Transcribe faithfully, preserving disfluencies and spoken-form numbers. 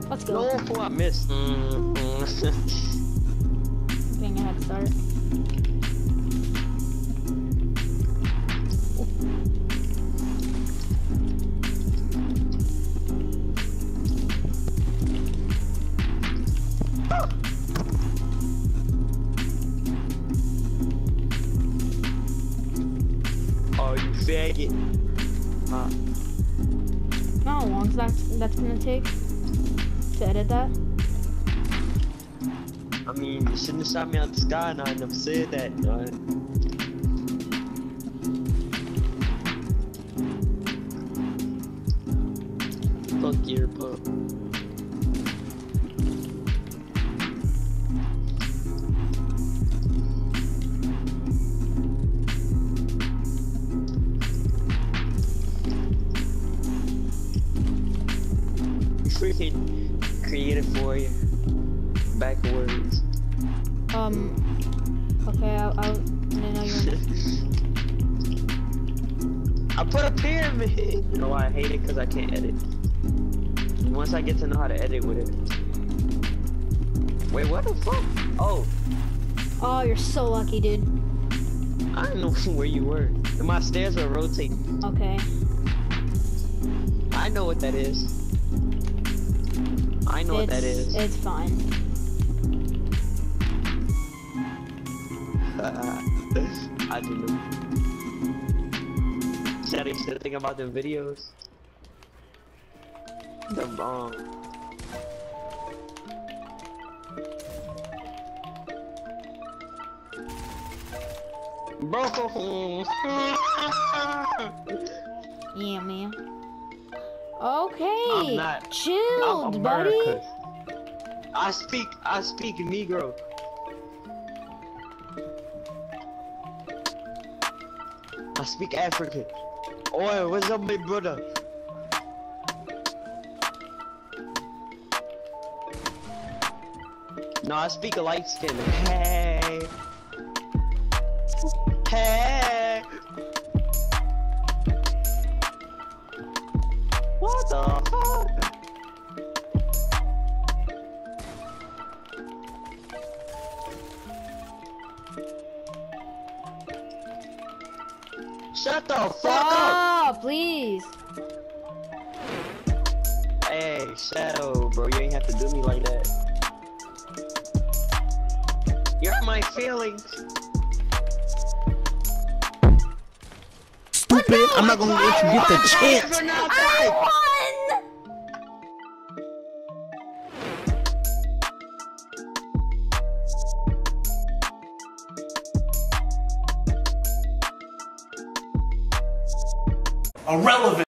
Let's go. No, I missed. Mm -hmm. Getting a head start. Oh, you faggot. Huh. You know how long that's, that's gonna take to edit that? I mean, you shouldn't have shot me out the sky, and I never said that. Uh, Fuck your pup. Freaking creative for you. Backwards. Um. Okay, I, I didn't know you were. I put a pyramid. You know why I hate it? Because I can't edit. Once I get to know how to edit with it. Wait, what the fuck? Oh. Oh, you're so lucky, dude. I didn't know where you were. And my stairs are rotating. Okay. I know what that is. I know it's, what that is. It's fine. I do know. Should I still think about the videos? The bomb. Bro. Yeah, man. Okay. I'm not. Chilled, I'm buddy. I speak. I speak Negro. I speak African. Oi, what's up, my brother? No, I speak a light skin. Hey. Hey. What the fuck? Shut the fuck Stop, up! please. Hey, Shadow, bro, you ain't have to do me like that. You're my feelings. Stupid, I'm not gonna let you get the chance. I won! Irrelevant.